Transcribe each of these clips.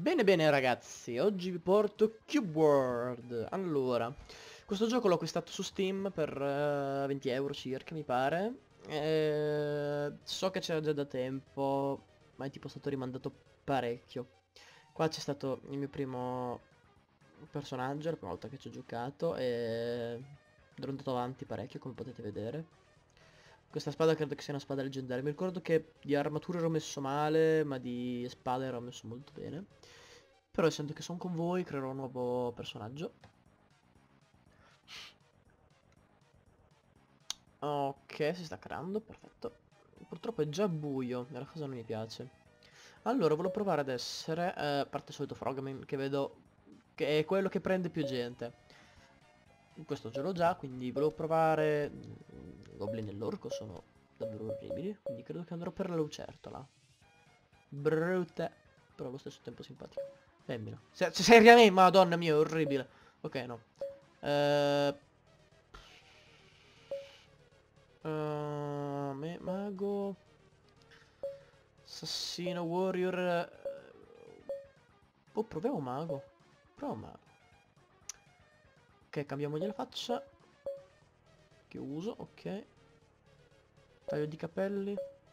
Bene bene ragazzi, oggi vi porto Cube World. Allora, questo gioco l'ho acquistato su Steam per 20 euro circa mi pare. So che c'era già da tempo, ma è tipo stato rimandato parecchio. Qua c'è stato il mio primo personaggio, la prima volta che ci ho giocato e ero andato avanti parecchio come potete vedere. Questa spada credo che sia una spada leggendaria. Mi ricordo che di armatura ero messo male, ma di spada ero messo molto bene. Però essendo che sono con voi, creerò un nuovo personaggio. Ok, si sta creando, perfetto. Purtroppo è già buio, e la cosa non mi piace. Allora, volevo provare ad essere, a parte il solito Frogman, che vedo che è quello che prende più gente. Questo ce l'ho già, quindi volevo provare... I goblin e l'orco sono davvero orribili, quindi credo che andrò per la lucertola. Brutta, però allo stesso tempo simpatica. Femmina. Seriamente, madonna mia, è orribile. Ok, no. Eh... mago. Assassino, warrior. Oh, proviamo mago. Proviamo mago. Ok, cambiamogli la faccia. Che uso, ok. Taglio di capelli.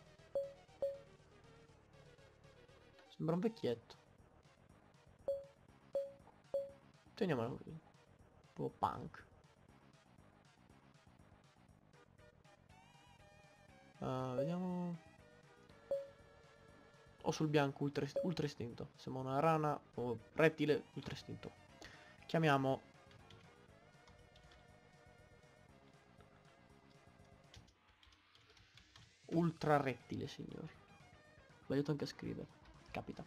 Sembra un vecchietto. Teniamolo qui. Un po' punk. Vediamo. O sul bianco ultra istinto. Siamo una rana o rettile ultra istinto. Chiamiamo ultra rettile, signori. Ho sbagliato anche a scrivere. Capita.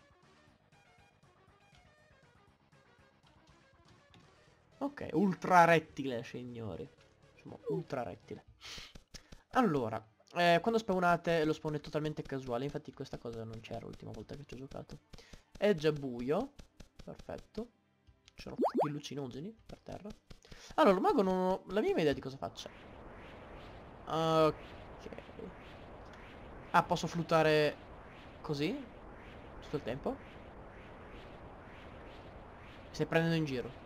Ok, ultra rettile, signori. Insomma, ultra rettile. Allora, quando spawnate lo spawn è totalmente casuale. Infatti questa cosa non c'era l'ultima volta che ci ho giocato. È già buio. Perfetto. Ci sono più lucinogeni per terra. Allora, il mago non ho la minima idea di cosa faccia. Ok. Ah, posso flutare così? Tutto il tempo? Mi stai prendendo in giro.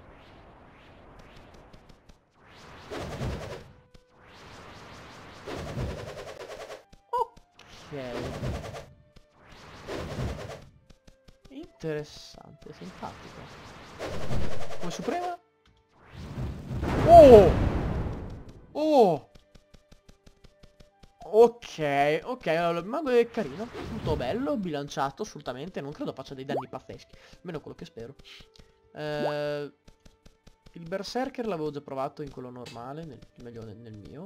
Ok. Interessante, simpatico. Come suprema? Oh! Oh! Ok, ok, allora il mago è carino, molto bello, bilanciato assolutamente, non credo faccia dei danni pazzeschi, almeno quello che spero. Il berserker l'avevo già provato in quello normale, meglio nel mio.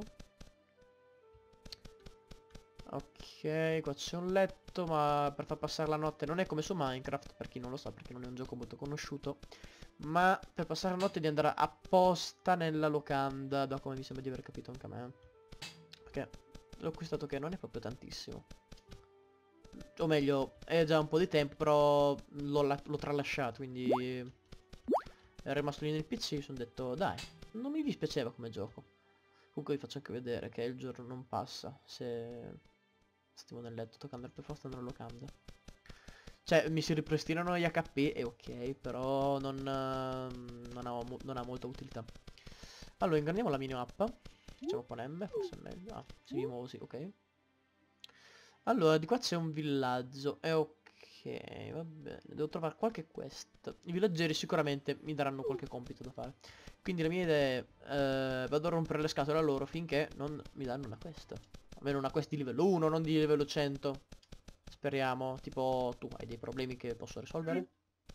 Ok, qua c'è un letto, ma per far passare la notte non è come su Minecraft, per chi non lo sa, perché non è un gioco molto conosciuto. Ma per passare la notte devi andare apposta nella locanda, da come mi sembra di aver capito anche a me. Perché l'ho acquistato che non è proprio tantissimo. O meglio, è già un po' di tempo, però l'ho tralasciato, quindi è rimasto lì nel PC, mi sono detto, dai, non mi dispiaceva come gioco. Comunque vi faccio anche vedere che il giorno non passa se stiamo nel letto toccando per forza nella locanda. Cioè, mi si ripristinano gli HP e ok, però non ha molta utilità. Allora, ingraniamo la minimappa. Facciamo con M, forse è meglio. Ah, se mi muovo sì, ok. Allora, di qua c'è un villaggio. Ok, va bene. Devo trovare qualche quest. I villaggeri sicuramente mi daranno qualche compito da fare. Quindi la mia idea è... vado a rompere le scatole a loro finché non mi danno una quest. Almeno una quest di livello 1, non di livello 100. Speriamo. Tipo, tu hai dei problemi che posso risolvere?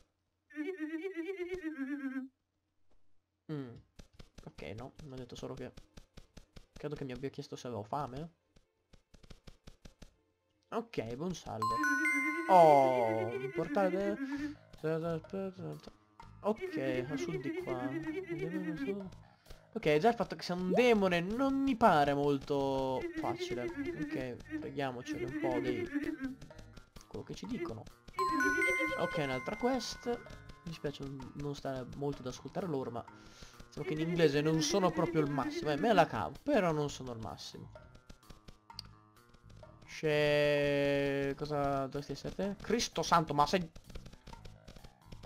Mm. Ok, no. Mi ha detto solo che... credo che mi abbia chiesto se avevo fame. Ok, buon salve. Oh, un portale... Ok, a sud di qua. Ok, già il fatto che sia un demone non mi pare molto facile. Ok, preghiamoceli un po' di quello che ci dicono. Ok, un'altra quest. Mi spiace non stare molto ad ascoltare loro, ma diciamo che in inglese non sono proprio il massimo. Me la cavo, però non sono il massimo. C'è... cosa dovresti essere te? Cristo santo, ma sei...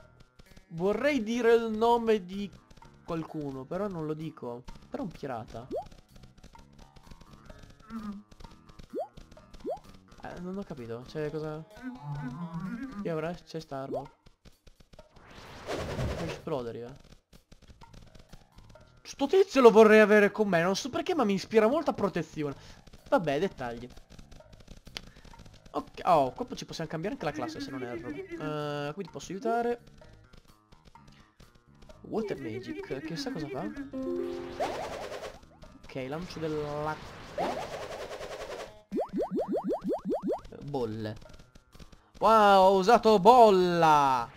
Vorrei dire il nome di qualcuno, però non lo dico. Però è un pirata. Non ho capito. C'è cosa... Che avrà? C'è Starbuck. Può esplodere, Sto tizio lo vorrei avere con me. Non so perché, ma mi ispira molta protezione. Vabbè, dettagli. Ok. Oh, qua ci possiamo cambiare anche la classe, se non erro. Quindi posso aiutare. Water Magic. Chissà cosa fa. Ok, lancio dell'acqua. Bolle. Wow, ho usato bolla.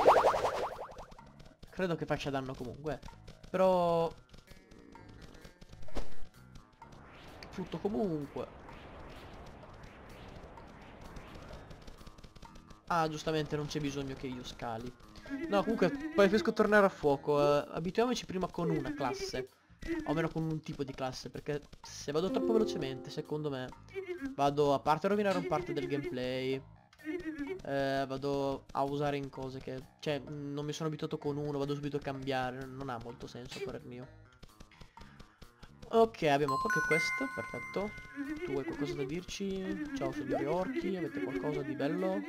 Credo che faccia danno comunque. Però... Frutto comunque. Ah, giustamente non c'è bisogno che io scali. No, comunque, preferisco tornare a fuoco. Abituiamoci prima con una classe. O meno con un tipo di classe. Perché se vado troppo velocemente, secondo me, vado a parte a rovinare un parte del gameplay. Vado a usare in cose che... Cioè, non mi sono abituato con uno, vado subito a cambiare. Non ha molto senso per il mio. Ok, abbiamo qualche quest, perfetto. Tu hai qualcosa da dirci? Ciao signori orchi, avete qualcosa di bello?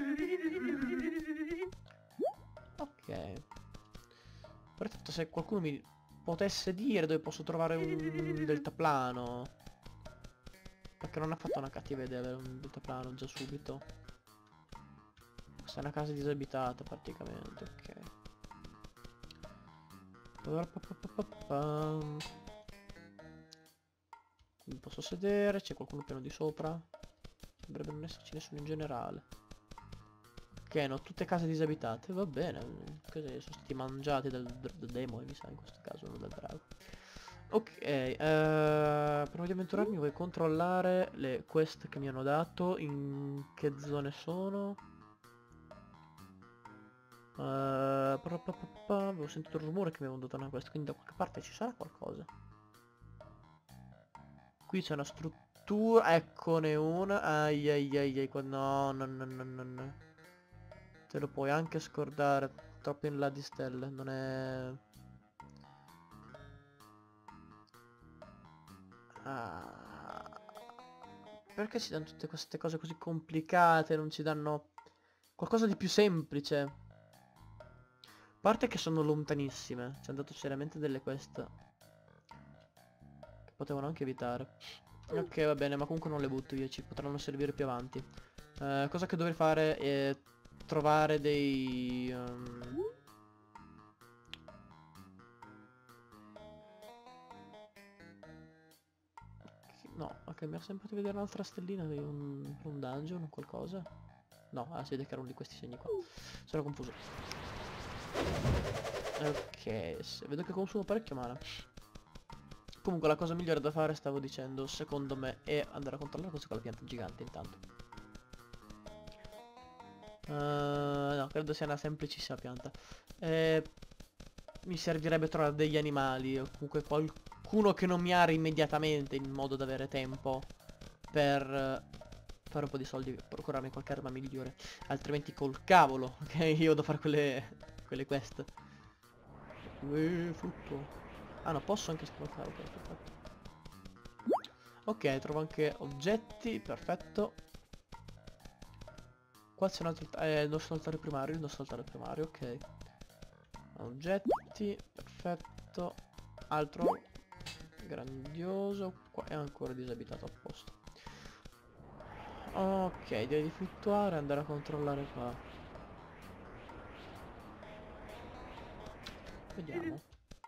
Ok. Perfetto, se qualcuno mi potesse dire dove posso trovare un deltaplano. Perché non ha fatto una cattiva idea avere un deltaplano già subito. Questa è una casa disabitata praticamente, ok. Mi posso sedere, c'è qualcuno piano di sopra. Dovrebbe non esserci nessuno in generale. Ok, no, tutte case disabitate, va bene. Così sono stati mangiati dal demone, mi sa, in questo caso, non dal drago. Ok, prima di avventurarmi vuoi controllare le quest che mi hanno dato, in che zone sono. Avevo sentito il rumore che mi avevano dato una quest, quindi da qualche parte ci sarà qualcosa. Qui c'è una struttura, eccone una. Ai ai ai ai, no, no, no, no, no, no. Te lo puoi anche scordare, troppo in là di stelle, non è... Ah. Perché ci danno tutte queste cose così complicate, non ci danno qualcosa di più semplice? A parte che sono lontanissime, ci hanno dato seriamente delle quest che potevano anche evitare. Ok, va bene, ma comunque non le butto via, ci potranno servire più avanti. Cosa che dovrei fare è trovare dei... No, ok, mi ha sempre fatto vedere un'altra stellina di un dungeon o qualcosa. No, si vede che erano di questi segni qua. Sono confuso. Ok, vedo che consumo parecchio mana. Comunque la cosa migliore da fare, stavo dicendo, secondo me, è andare a controllare cos'è quella pianta gigante intanto. No, credo sia una semplicissima pianta. Mi servirebbe trovare degli animali, o comunque qualcuno che non mi ari immediatamente, in modo da avere tempo per fare un po' di soldi, procurarmi qualche arma migliore. Altrimenti col cavolo, ok? Io devo fare quelle quest. Frutto. Ah no, posso anche sbloccare, ok, perfetto. Ok, trovo anche oggetti, perfetto. Qua c'è un altro... il nostro altare primario, ok. Oggetti, perfetto. Altro grandioso. Qua è ancora disabitato apposta. Ok, direi di fluttuare e andare a controllare qua. Vediamo.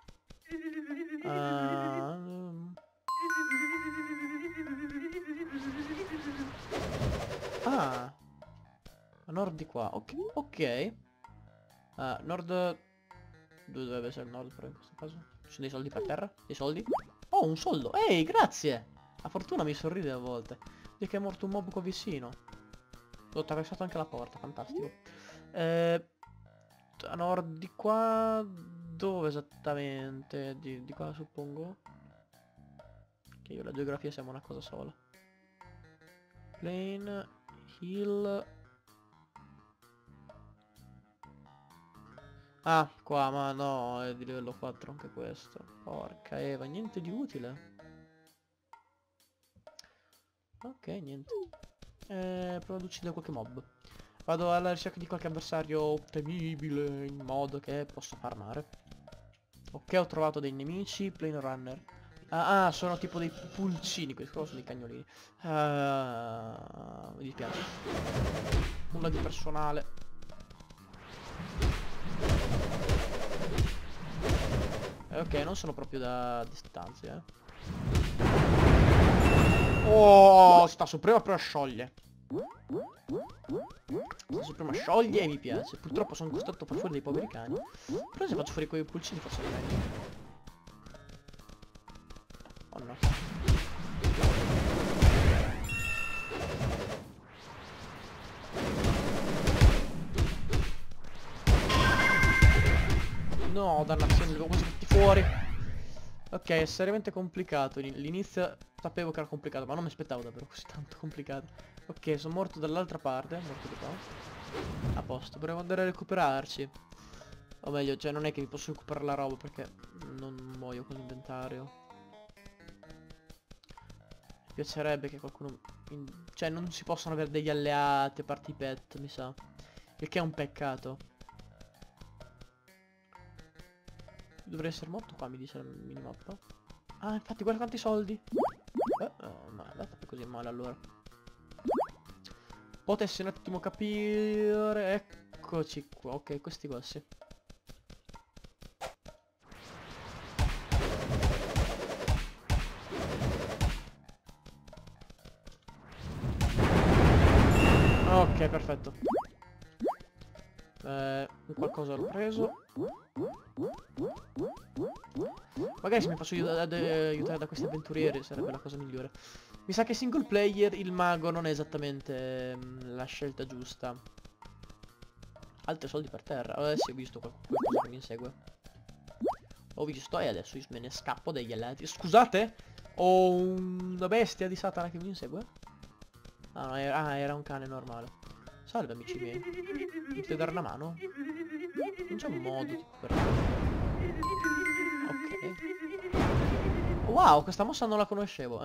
Ah, a nord di qua. Ok, ok. Nord... Dove dovrebbe essere il nord però in questo caso? Ci sono dei soldi per terra? Dei soldi? Oh, un soldo! Ehi, grazie! La fortuna mi sorride a volte. Vedi che è morto un mob qua vicino. Ho attraversato anche la porta, fantastico. A nord di qua... Dove esattamente? Di qua suppongo? Che io e la geografia siamo una cosa sola. Plain, hill... Ah, qua, ma no, è di livello 4 anche questo. Porca Eva, niente di utile. Ok, niente. Provo ad uccidere qualche mob. Vado alla ricerca di qualche avversario temibile in modo che possa farmare. Ok, ho trovato dei nemici, plane runner. Sono tipo dei pulcini, questi qua sono dei cagnolini. Mi dispiace. Nulla di personale. Ok, non sono proprio da distanze, Oh, sta su prima però scioglie. Sta su prima scioglie e mi piace. Purtroppo sono costretto a far fuori dei poveri cani. Però se faccio fuori quei pulcini forse è meglio. Oh no. No, dannazione, li avevo quasi tutti fuori. Ok, è seriamente complicato. L'inizio sapevo che era complicato, ma non mi aspettavo davvero così tanto complicato. Ok, sono morto dall'altra parte, morto di qua. A posto, dovremmo andare a recuperarci. O meglio, cioè non è che mi posso recuperare la roba perché non muoio con l'inventario. Mi piacerebbe che qualcuno... Cioè non si possono avere degli alleati a parte i pet, mi sa. Il che è un peccato. Dovrei essere morto qua, mi dice la minimappa. Ah, infatti, guarda quanti soldi. No, è andata così male allora. Potessi un attimo capire. Eccoci qua. Ok, questi qua sì. Ok, perfetto. Un qualcosa l'ho preso. Magari se mi faccio aiutare da questi avventurieri sarebbe la cosa migliore. Mi sa che single player il mago non è esattamente la scelta giusta. Altri soldi per terra. Adesso ho visto qualcosa che mi insegue. Ho visto e adesso io me ne scappo degli alleati. Scusate? Ho una bestia di Satana che mi insegue? Ah, no, era un cane normale. Salve amici miei. Mi potete dare una mano? Non c'è un modo tipo per... Ok. Wow, questa mossa non la conoscevo.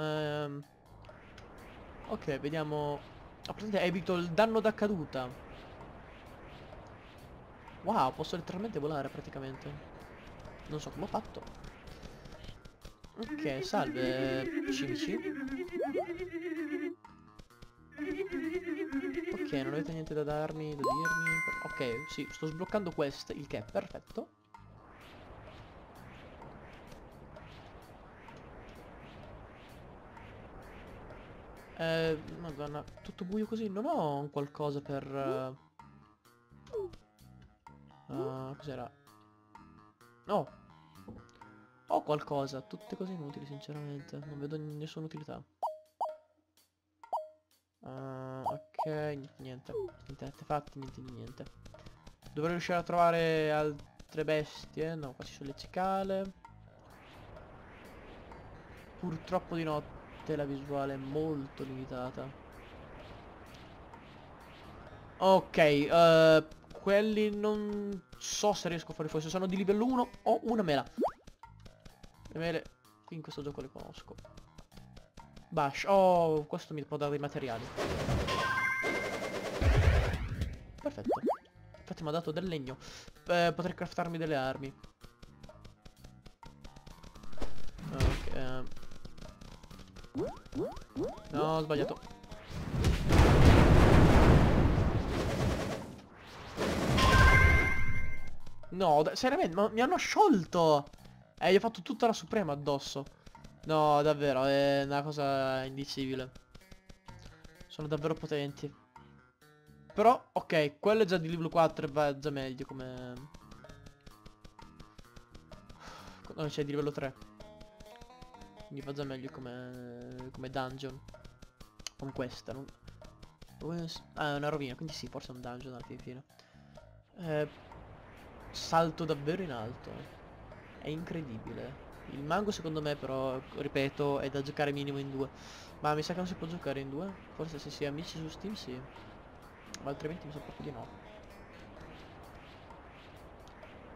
Ok, vediamo. Ah, praticamente evito il danno da caduta. Wow, posso letteralmente volare praticamente. Non so come ho fatto. Ok, salve cimici. Ok, non avete niente da darmi, da dirmi. Ok, sì, sto sbloccando queste, il che è perfetto. Madonna, tutto buio così. Non ho un qualcosa per... cos'era? No, ho qualcosa, tutte cose inutili sinceramente. Non vedo nessuna utilità. Ok, niente. Niente artefatti, niente di niente. Dovrei riuscire a trovare altre bestie. No, qua ci sono le cicale. Purtroppo di notte la visuale è molto limitata. Ok, quelli non so se riesco a fare fuori. Se sono di livello 1 ho una mela. Le mele qui in questo gioco le conosco. Bash. Oh, questo mi può dare dei materiali. Perfetto. Infatti mi ha dato del legno. Potrei craftarmi delle armi. Ok. No, ho sbagliato. No, seriamente, ma mi hanno sciolto! Gli ho fatto tutta la suprema addosso. No, davvero, è una cosa indicibile. Sono davvero potenti. Però, ok, quello è già di livello 4 e va già meglio come... No, c'è di livello 3. Quindi va già meglio come dungeon. Con questa, non... Ah, è una rovina, quindi sì, forse è un dungeon alla fine. Salto davvero in alto. È incredibile. Il mango secondo me però, ripeto, è da giocare minimo in due. Ma mi sa che non si può giocare in due? Forse se si è amici su Steam sì. Ma altrimenti mi sa proprio di no.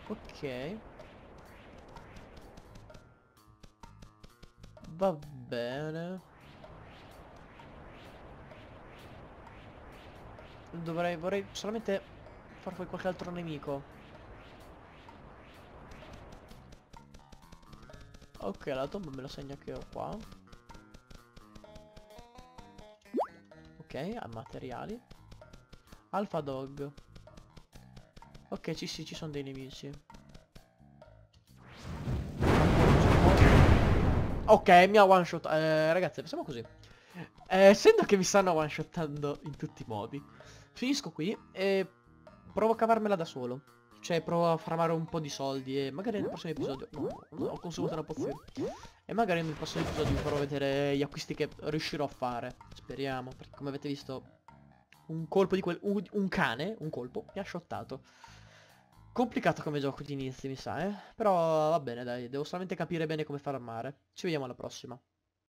Ok. Va bene. Vorrei solamente far fuori qualche altro nemico. Ok, la tomba me la segna che ho qua. Ok, a materiali. Alpha Dog. Ok, sì, ci sono dei nemici. Ok, mi ha one shot. Ragazzi, facciamo così. Essendo che mi stanno one shottando in tutti i modi, finisco qui e provo a cavarmela da solo. Cioè, provo a farmare un po' di soldi e magari nel prossimo episodio... No, ho consumato una pozione. E magari nel prossimo episodio vi farò vedere gli acquisti che riuscirò a fare. Speriamo, perché come avete visto, un colpo di quel... Un cane, un colpo, mi ha shottato. Complicato come gioco di inizi, mi sa, eh. Però va bene, dai, devo solamente capire bene come farmare. Ci vediamo alla prossima.